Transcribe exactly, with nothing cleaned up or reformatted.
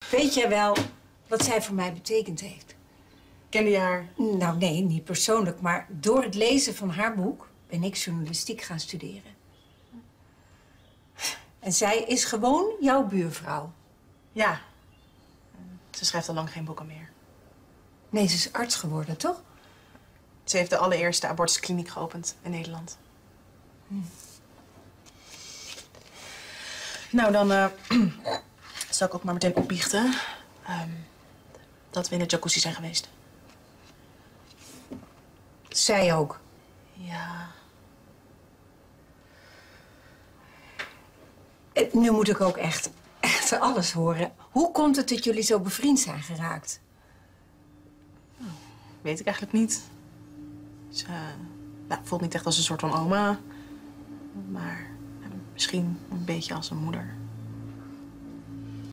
Weet jij wel wat zij voor mij betekend heeft? Kende je haar? Nou, nee, niet persoonlijk. Maar door het lezen van haar boek ben ik journalistiek gaan studeren. En zij is gewoon jouw buurvrouw. Ja. Ze schrijft al lang geen boeken meer. Nee, ze is arts geworden, toch? Ze heeft de allereerste abortuskliniek geopend in Nederland. Hm. Nou, dan uh, zal ik ook maar meteen opbiechten um, dat we in de jacuzzi zijn geweest. Zij ook? Ja. Nu moet ik ook echt, echt alles horen. Hoe komt het dat jullie zo bevriend zijn geraakt? Weet ik eigenlijk niet. Ze nou, voelt niet echt als een soort van oma. Maar uh, misschien een beetje als een moeder.